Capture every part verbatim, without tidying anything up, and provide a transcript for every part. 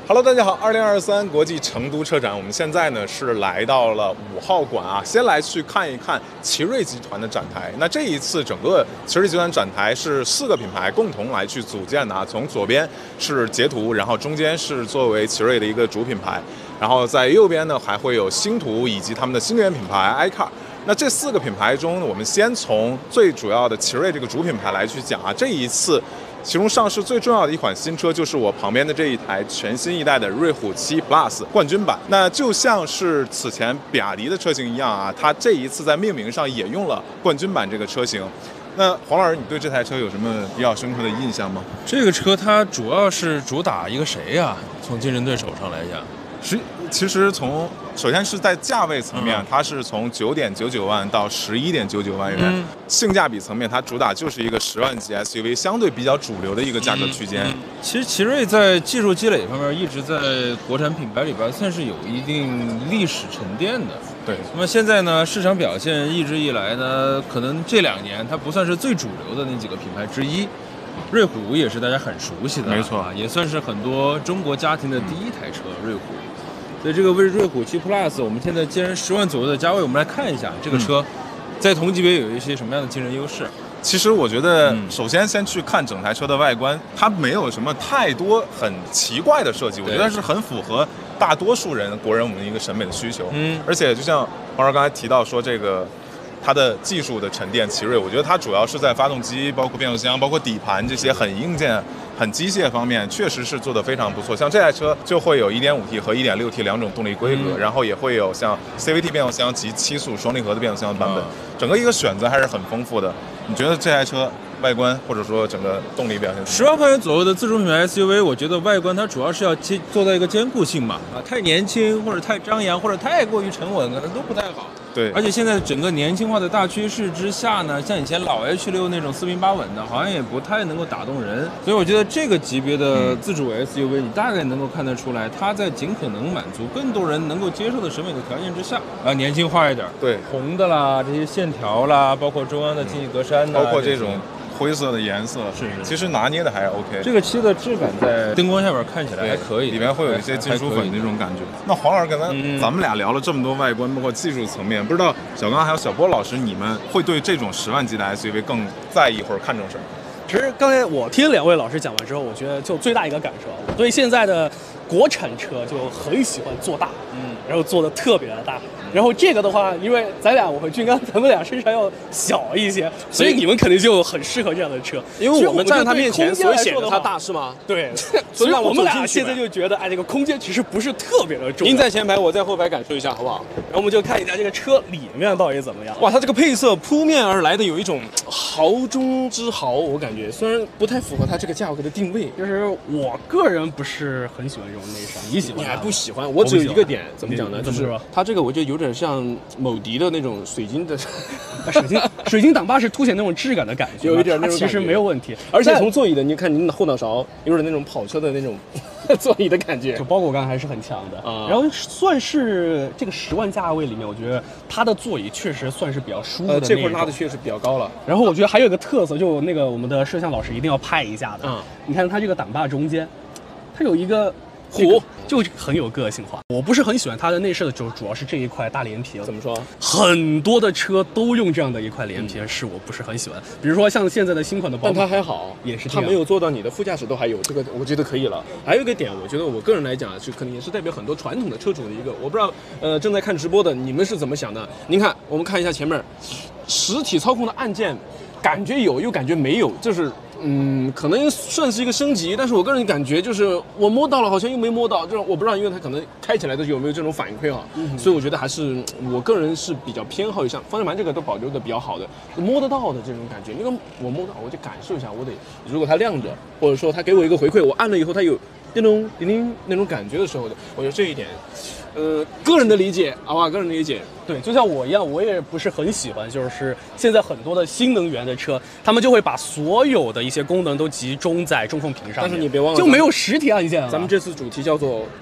Hello， 大家好，二零二三国际成都车展，我们现在呢是来到了五号馆啊，先来去看一看奇瑞集团的展台。那这一次整个奇瑞集团展台是四个品牌共同来去组建的啊，从左边是捷途，然后中间是作为奇瑞的一个主品牌，然后在右边呢还会有星途以及他们的新能源品牌 iCar。那这四个品牌中，我们先从最主要的奇瑞这个主品牌来去讲啊，这一次。其中上市最重要的一款新车就是我旁边的这一台全新一代的瑞虎七 Plus 冠军版。那就像是此前比亚迪的车型一样啊，它这一次在命名上也用了冠军版这个车型。那黄老师，你对这台车有什么比较深刻的印象吗？ 这个车它主要是主打一个谁呀、啊？从竞争对手上来讲， 是其实从首先是在价位层面， 嗯、 它是从九点九九万到十一点九九万元。 嗯、 性价比层面，它主打就是一个十万级 S U V， 相对比较主流的一个价格区间。 嗯嗯、其实奇瑞在技术积累方面，一直在国产品牌里边算是有一定历史沉淀的。 对。 那么现在呢，市场表现一直以来呢，可能这两年它不算是最主流的那几个品牌之一。瑞虎也是大家很熟悉的， 没错， 也算是很多中国家庭的第一台车，嗯、瑞虎。所以这个为瑞虎七 Plus， 我们现在既然十万左右的价位，我们来看一下这个车在同级别有一些什么样的竞争优势。 其实我觉得，首先先去看整台车的外观，它没有什么太多很奇怪的设计，我觉得是很符合大多数人国人我们的一个审美的需求。 嗯， 而且就像黄老师刚才提到说这个。它的技术的沉淀，奇瑞，我觉得它主要是在发动机、包括变速箱、包括底盘这些很硬件、很机械方面，确实是做得非常不错。像这台车就会有 一点五 T 和 一点六 T 两种动力规格，嗯、然后也会有像 C V T 变速箱及七速双离合的变速箱版本，嗯、整个一个选择还是很丰富的。你觉得这台车外观或者说整个动力表现？ 十万块钱左右的自主品牌 S U V， 我觉得外观它主要是要做到一个兼顾性嘛，啊，太年轻或者太张扬或者太过于沉稳，可能都不太好。 对， 而且现在整个年轻化的大趋势之下呢，像以前老 H 六那种四平八稳的，好像也不太能够打动人。所以我觉得这个级别的自主 S U V，、嗯、你大概能够看得出来，它在尽可能满足更多人能够接受的审美的条件之下，啊，年轻化一点， 对， 红的啦，这些线条啦，包括中央的进气格栅呐、 嗯，包括这种。灰色的颜色是， 其实拿捏的还是 OK。 这个漆的质感在灯光下边看起来还可以， 里面会有一些金属粉那种感觉。那黄老师刚才、嗯、咱们俩聊了这么多外观，包括技术层面，不知道小刚还有小波老师，你们会对这种十万级的 S U V 更在意或者看重什么？ 其实刚才我听两位老师讲完之后，我觉得就最大一个感受，我对现在的国产车就很喜欢做大，嗯，然后做的特别的大。然后这个的话，因为咱俩我和俊刚，咱们俩身上要小一些，所以你们肯定就很适合这样的车。 因为我们站在它面前，所以显得它大是吗？ 对，所以我们俩现在就觉得，哎，这个空间其实不是特别的重要。 您在前排，我在后排，感受一下好不好？ 然后我们就看一下这个车里面到底怎么样。 哇，它这个配色扑面而来的有一种豪中之豪，我感觉虽然不太符合它这个价格的定位， 就是我个人不是很喜欢这种内饰。你喜欢？ 你还不喜欢？我只有一个点，怎么讲呢？ 就是它这个我觉得有点像某迪的那种水晶的水晶水晶挡把是凸显那种质感的感觉， 有一点那种其实没有问题。 而且从座椅的，你看您的后脑勺有点那种跑车的那种座椅的感觉， 就包裹感还是很强的啊。 然后算是这个十万价位里面，我觉得它的座椅确实算是比较舒服的。 呃，这块拉的确实比较高了。 然后我觉得还有一个特色，就那个我们的摄像老师一定要拍一下的。 嗯， 你看它这个挡把中间，它有一个。 虎就很有个性化，我不是很喜欢它的内饰的，主主要是这一块大连皮。 怎么说？ 很多的车都用这样的一块连皮，嗯、是我不是很喜欢。比如说像现在的新款的宝马， 但它还好， 也是它没有做到你的副驾驶都还有这个，我觉得可以了。还有一个点，我觉得我个人来讲，就可能也是代表很多传统的车主的一个，我不知道，呃，正在看直播的你们是怎么想的？您看，我们看一下前面实体操控的按键，感觉有又感觉没有，就是。嗯，可能算是一个升级，但是我个人感觉就是我摸到了，好像又没摸到，就是我不知道，因为它可能开起来的时候有没有这种反馈啊，嗯、所以我觉得还是我个人是比较偏好于像方向盘这个都保留的比较好的，摸得到的这种感觉。那个我摸到，我就感受一下，我得如果它亮着，或者说它给我一个回馈，我按了以后它有叮咚叮叮那种感觉的时候的，我觉得这一点。呃，个人的理解，好吧，个人的理解， 对，就像我一样，我也不是很喜欢，就是现在很多的新能源的车，他们就会把所有的一些功能都集中在中控屏上面， 但是你别忘了， 就没有实体按键了。 咱们这次主题叫做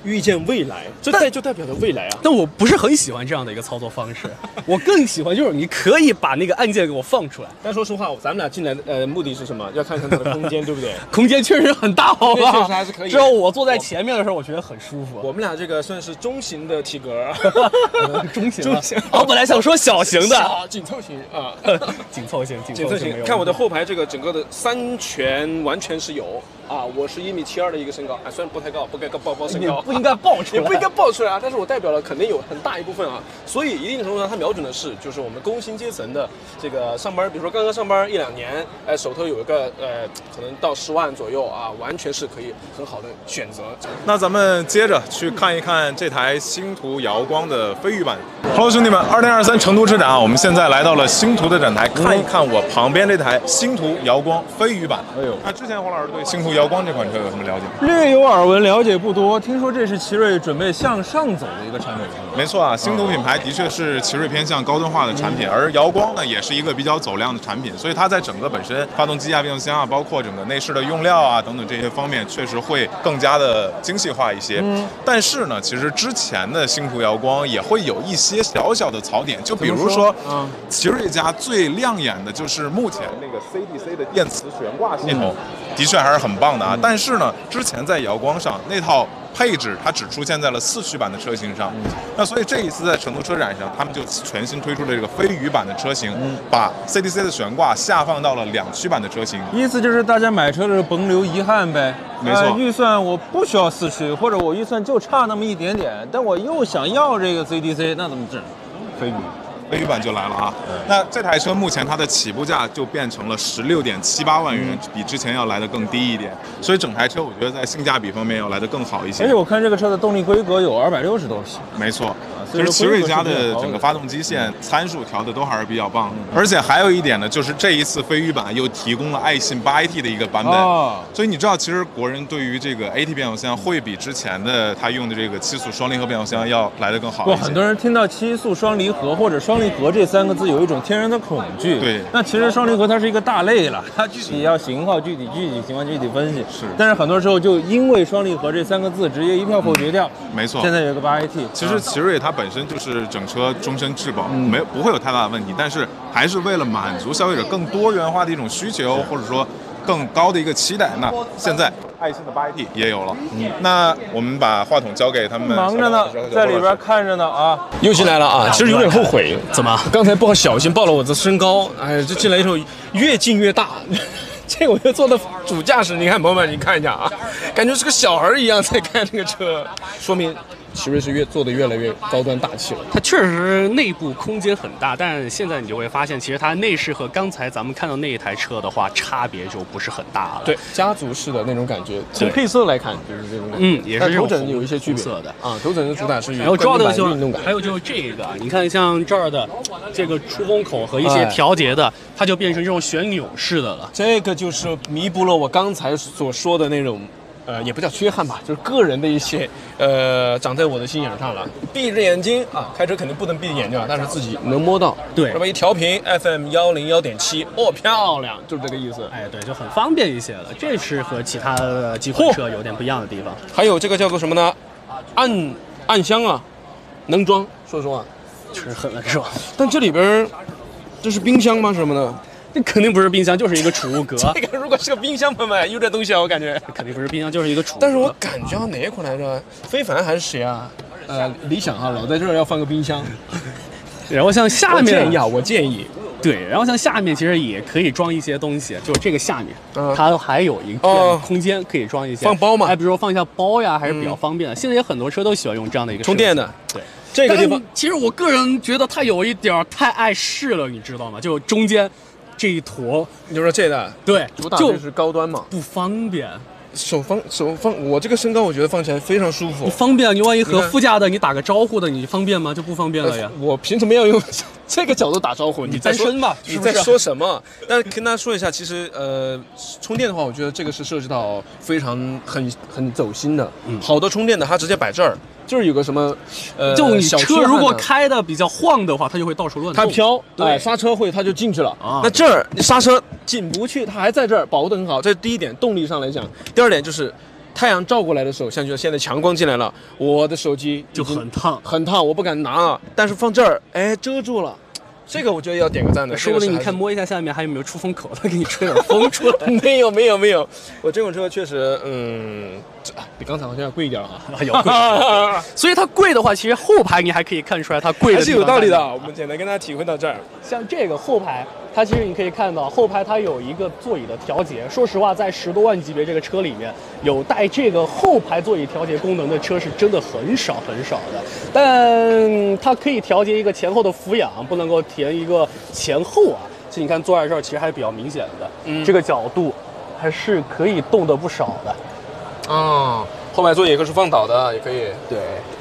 预见未来，这代就代表着未来啊。 但我不是很喜欢这样的一个操作方式，我更喜欢就是你可以把那个按键给我放出来。 但说实话，咱们俩进来的呃目的是什么？要看看它的空间，对不对？ 空间确实很大，好吧？ 确实还是可以。 只要我坐在前面的时候，我觉得很舒服。 我们俩这个算是中型的体格， 中型中型。 我本来想说小型的， 紧凑型啊， 紧凑型， 紧凑型。看我的后排这个整个的三全完全是有啊，我是一米七二的一个身高，啊，虽然不太高，不该报报身高， 不应该报出来， 也不应该报出来啊。但是我代表了肯定有很大一部分啊，所以一定程度上，它瞄准的是就是我们工薪阶层的这个上班，比如说刚刚上班一两年，哎，手头有一个呃，可能到十万左右啊，完全是可以很好的选择。 那咱们接着去看一看这台星途瑶光的飞鱼版。Hello， 兄弟们，二零二三成都车展啊，我们现在来到了星途的展台，看一看我旁边这台星途瑶光飞鱼版。哎呦，那之前黄老师对星途瑶光这款车有什么了解？ 略有耳闻，了解不多。听说这是奇瑞准备向上走的一个产品。 没错啊，星途品牌的确是奇瑞偏向高端化的产品，而瑶光呢也是一个比较走量的产品，所以它在整个本身发动机啊、变速箱啊，包括整个内饰的用料啊等等这些方面，确实会更加的精细化一些。嗯，但是呢，其实之前的星途瑶光也会有一些小小的槽点，就比如说，嗯，奇瑞家最亮眼的就是目前那个 C D C 的电磁悬挂系统，嗯、的确还是很棒的啊。嗯、但是呢，之前在瑶光上那套配置它只出现在了四驱版的车型上，嗯、那所以这一次在成都车展上，他们就全新推出了这个飞鱼版的车型，嗯、把 C D C 的悬挂下放到了两驱版的车型。 意思就是大家买车的时候甭留遗憾呗。 没错， 呃，预算我不需要四驱，或者我预算就差那么一点点，但我又想要这个 C D C， 那怎么治？飞鱼。 飞鱼版就来了啊！那这台车目前它的起步价就变成了十六点七八万元，比之前要来的更低一点，所以整台车我觉得在性价比方面要来的更好一些。 而且我看这个车的动力规格有二百六十多匹， 没错，就是奇瑞家的整个发动机线参数调的都还是比较棒的。而且还有一点呢，就是这一次飞鱼版又提供了爱信八 A T 的一个版本，哦、所以你知道，其实国人对于这个 A T 变速箱会比之前的他用的这个七速双离合变速箱要来的更好一些。 很多人听到七速双离合或者双离合这三个字有一种天然的恐惧。 对， 那其实双离合它是一个大类了，它具体要型号具体具体情况具体分析。 是， 但是很多时候就因为双离合这三个字直接一票否决掉。 嗯、没错， 现在有个八 A T， 其实奇瑞它本身就是整车终身质保，嗯、没不会有太大的问题，但是还是为了满足消费者更多元化的一种需求，或者说更高的一个期待，那现在爱信的八 A T 也有了。嗯，那我们把话筒交给他们， 忙着呢，在里边看着呢啊， 又进来了啊，其实有点后悔， 怎么？ 刚才不小心暴了我的身高，哎，这进来以后越进越大。这我就坐的主驾驶，你看朋友们，你看一下啊，感觉是个小孩一样在开这个车，说明奇瑞是越做的越来越高端大气了。 它确实内部空间很大，但现在你就会发现，其实它内饰和刚才咱们看到那一台车的话，差别就不是很大了。 对，家族式的那种感觉，从配色来看就是这种感觉。 嗯，也是这种头枕有一些区别色的啊，头枕的主打是还有主要的就运动感， 还有就是这个，你看像这儿的这个出风口和一些调节的，它就变成这种旋钮式的了。 这个就是弥补了我刚才所说的那种。呃，也不叫缺憾吧，就是个人的一些，呃，长在我的心眼上了。闭着眼睛啊，开车肯定不能闭着眼睛啊，但是自己能摸到。 对， 这么一调频 F M 幺零幺点七，哦，漂亮，就是这个意思。 哎，对，就很方便一些了。这是和其他的几款车有点不一样的地方。 还有这个叫做什么呢？暗暗箱啊，能装，说实话， 确实很难装。 但这里边，这是冰箱吗？什么的？ 这肯定不是冰箱，就是一个储物格。 这个如果是个冰箱，朋友们，有点东西啊，我感觉肯定不是冰箱，就是一个储物格。 但是我感觉哪一款来着？非凡还是谁啊？呃，理想啊，老在这儿要放个冰箱。 然后像下面， 我建议啊，我建议， 对，然后像下面其实也可以装一些东西，就是这个下面，嗯、它还有一个空间可以装一些放包嘛， 哎，比如说放一下包呀，还是比较方便的。嗯、现在有很多车都喜欢用这样的一个充电的， 对。 这个地方， 其实我个人觉得它有一点太碍事了，你知道吗？就中间。这一坨， 你就说这的， 对， 主打就是高端嘛， 不方便。 手放手放，我这个身高我觉得放起来非常舒服。 你方便，你万一和副驾的你打个招呼的，你方便吗？就不方便了呀。 呃、我凭什么要用这个角度打招呼？ 你单身吧？ 你在说什么？但是跟大家说一下，其实呃，充电的话，我觉得这个是涉及到非常很很走心的。嗯，好的充电的，它直接摆这儿。就是有个什么，呃， 就你车如果开的比较晃的话，它就会到处乱动。 它飘，对，刹车会它就进去了。啊，那这儿你刹车进不去，它还在这儿保护得很好，这是第一点，动力上来讲。第二点就是太阳照过来的时候，像就现在强光进来了，我的手机就很烫， 很烫，我不敢拿了。但是放这儿，哎，遮住了。这个我觉得要点个赞的， 说不定你看摸一下下面还有没有出风口，它给你吹点风出来。 没有没有没有，我这种车确实，嗯，比刚才好像要贵一点啊， 有贵。所以它贵的话，其实后排你还可以看出来它贵的还是有道理的。我们简单跟大家体会到这儿。 像这个后排，它其实你可以看到后排它有一个座椅的调节。说实话，在十多万级别这个车里面，有带这个后排座椅调节功能的车是真的很少很少的。但它可以调节一个前后的俯仰，不能够填一个前后啊。其实你看坐在这儿，其实还是比较明显的，嗯，这个角度还是可以动的不少的。 哦，后排座椅可是放倒的，也可以。 对。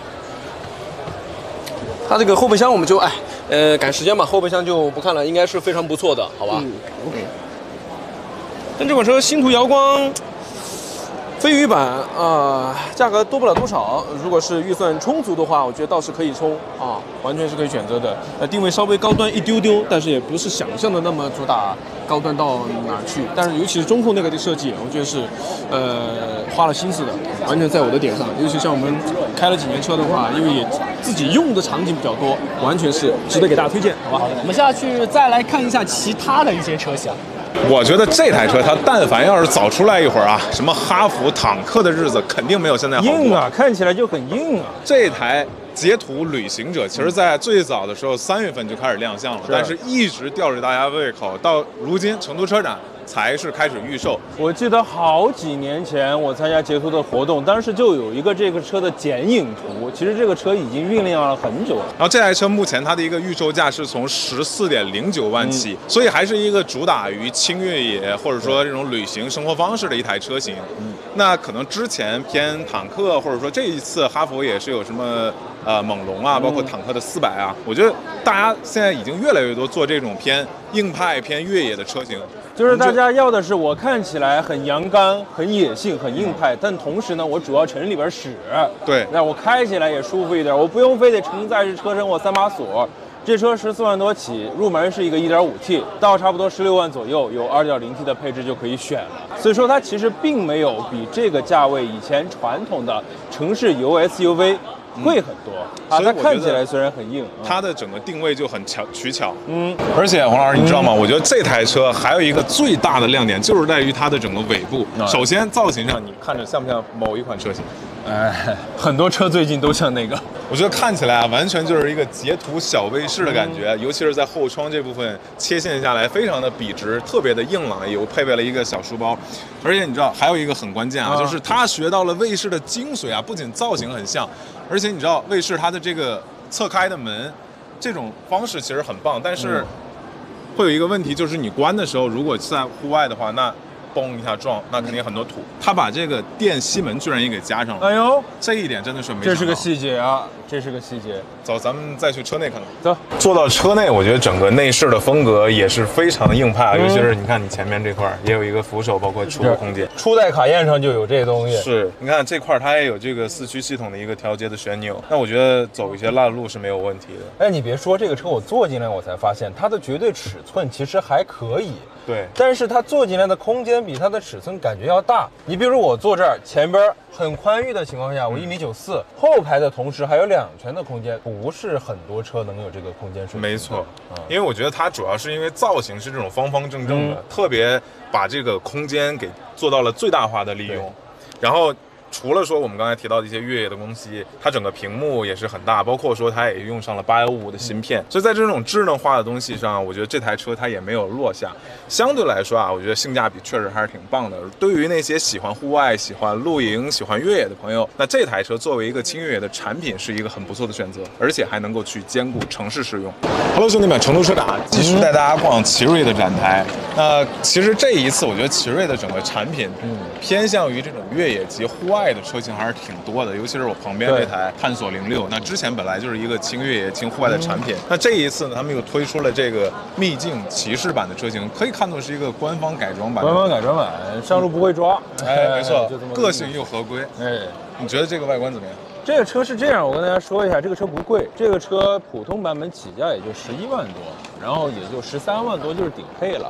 它这个后备箱我们就哎，呃，赶时间嘛，后备箱就不看了，应该是非常不错的，好吧？ 嗯 ，OK。 但这款车星途瑶光飞鱼版啊、呃，价格多不了多少。如果是预算充足的话，我觉得倒是可以冲啊，完全是可以选择的。呃，定位稍微高端一丢丢，但是也不是想象的那么主打高端到哪儿去。但是尤其是中控那个的设计，我觉得是呃花了心思的，完全在我的点上。尤其像我们开了几年车的话，因为也自己用的场景比较多，完全是值得给大家推荐，好吧？ 我们下去再来看一下其他的一些车型。 我觉得这台车它但凡要是早出来一会儿啊，什么哈弗、坦克的日子肯定没有现在好过。 硬啊，看起来就很硬啊。 这台捷途旅行者，其实在最早的时候三月份就开始亮相了， 是但是一直吊着大家胃口，到如今成都车展才是开始预售。 我记得好几年前我参加捷途的活动，当时就有一个这个车的剪影图。其实这个车已经酝酿了很久了。 然后这台车目前它的一个预售价是从十四点零九万起，嗯、所以还是一个主打于轻越野或者说这种旅行生活方式的一台车型。嗯，那可能之前偏坦克，或者说这一次哈弗也是有什么呃猛龙啊，包括坦克的四百啊，我觉得大家现在已经越来越多做这种偏硬派、偏越野的车型。 就是大家要的是我看起来很阳刚、很野性、很硬派，但同时呢，我主要城市里边使， 对， 那我开起来也舒服一点，我不用非得承载着车身我三把锁。这车十四万多起，入门是一个 一点五 T， 到差不多十六万左右，有 二点零 T 的配置就可以选了。所以说它其实并没有比这个价位以前传统的城市油 S U V。贵很多啊，它看起来虽然很硬， 它的整个定位就很巧取巧。嗯，而且黄老师，你知道吗？我觉得这台车还有一个最大的亮点，就是在于它的整个尾部。首先造型上，你看着像不像某一款车型？ 哎，很多车最近都像那个。 我觉得看起来啊，完全就是一个捷途小卫士的感觉，尤其是在后窗这部分切线下来，非常的笔直，特别的硬朗，有配备了一个小书包。而且你知道还有一个很关键啊，就是它学到了卫士的精髓啊，不仅造型很像，而且你知道卫士它的这个侧开的门，这种方式其实很棒，但是会有一个问题，就是你关的时候，如果在户外的话，那嘣一下撞，那肯定很多土。他把这个电吸门居然也给加上了， 哎呦， 这一点真的是没想到。 这是个细节啊，这是个细节。 走，咱们再去车内看看。 走， 坐到车内，我觉得整个内饰的风格也是非常硬派啊，嗯、尤其是你看你前面这块也有一个扶手，包括储物空间。 初代卡宴上就有这东西。 是，你看这块它也有这个四驱系统的一个调节的旋钮，那我觉得走一些烂路是没有问题的。 哎，你别说，这个车我坐进来我才发现，它的绝对尺寸其实还可以。 对， 但是它坐进来的空间比它的尺寸感觉要大。你比如我坐这儿，前边很宽裕的情况下，我一米九四，后排的同时还有两拳的空间，不是很多车能有这个空间水平。 没错，嗯，因为我觉得它主要是因为造型是这种方方正正的，嗯、特别把这个空间给做到了最大化的利用，然后。除了说我们刚才提到的一些越野的东西，它整个屏幕也是很大，包括说它也用上了八一五的芯片，所以在这种智能化的东西上，我觉得这台车它也没有落下。相对来说啊，我觉得性价比确实还是挺棒的。对于那些喜欢户外、喜欢露营、喜欢越野的朋友，那这台车作为一个轻越野的产品，是一个很不错的选择，而且还能够去兼顾城市使用。Hello， 兄弟们，成都车展继续带大家逛奇瑞的展台。那其实这一次，我觉得奇瑞的整个产品，嗯，偏向于这种越野及户外的车型还是挺多的，尤其是我旁边这台探索零六，那之前本来就是一个轻越野、轻户外的产品，嗯、那这一次呢，他们又推出了这个秘境骑士版的车型，可以看作是一个官方改装版。 官方改装版，上路不会抓， 嗯、哎，没错，个性又合规。哎，你觉得这个外观怎么样？ 这个车是这样，我跟大家说一下，这个车不贵，这个车普通版本起价也就十一万多，然后也就十三万多就是顶配了。嗯，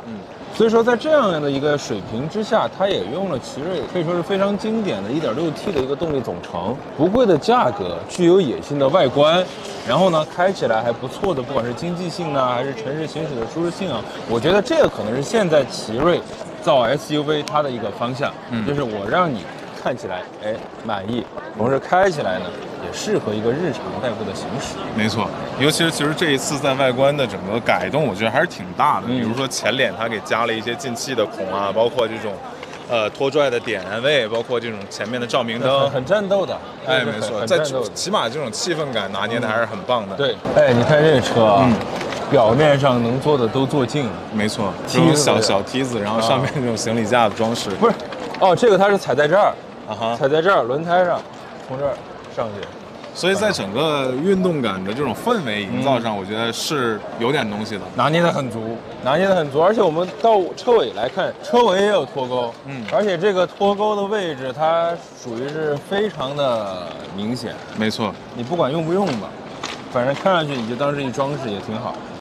所以说在这样的一个水平之下，它也用了奇瑞可以说是非常经典的 一点六 T 的一个动力总成，不贵的价格，具有野性的外观，然后呢开起来还不错的，不管是经济性呢，还是城市行驶的舒适性啊，我觉得这个可能是现在奇瑞造 S U V 它的一个方向，嗯，就是我让你看起来哎满意，同时开起来呢也适合一个日常代步的行驶。 没错，尤其是其实这一次在外观的整个改动，我觉得还是挺大的。 嗯、 比如说前脸它给加了一些进气的孔啊，包括这种呃拖拽的点位，包括这种前面的照明灯， 很很战斗的。 哎，没错，在起码这种气氛感拿捏的还是很棒的。 嗯、对，哎，你看这个车啊。嗯，表面上能做的都做尽了， 没错，这种小小梯子，然后上面这种行李架的装饰， 不是，哦，这个它是踩在这儿， 啊哈， 踩在这儿轮胎上，从这儿上去， 所以在整个运动感的这种氛围营造上，我觉得是有点东西的， 拿捏的很足，拿捏的很足，而且我们到车尾来看，车尾也有脱钩，嗯，而且这个脱钩的位置它属于是非常的明显， 没错， 你不管用不用吧，反正看上去你就当是一装饰也挺好。